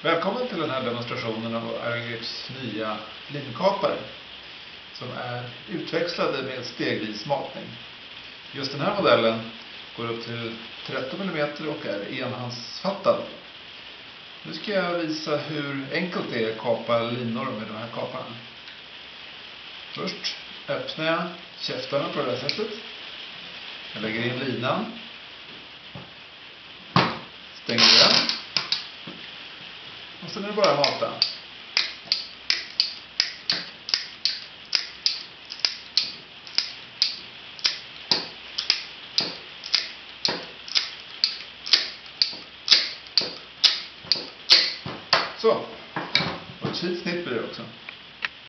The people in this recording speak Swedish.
Välkommen till den här demonstrationen av Aero-Grips nya linkapare som är utväxlade med stegvis matning. Just den här modellen går upp till 13 mm och är enhandsfattad. Nu ska jag visa hur enkelt det är att kapa linor med de här kaparna. Först öppnar jag käftarna på det här sättet. Jag lägger in linan. Stänger den. Och sen är det bara att mata. Så. Och ett fint snitt blir det också.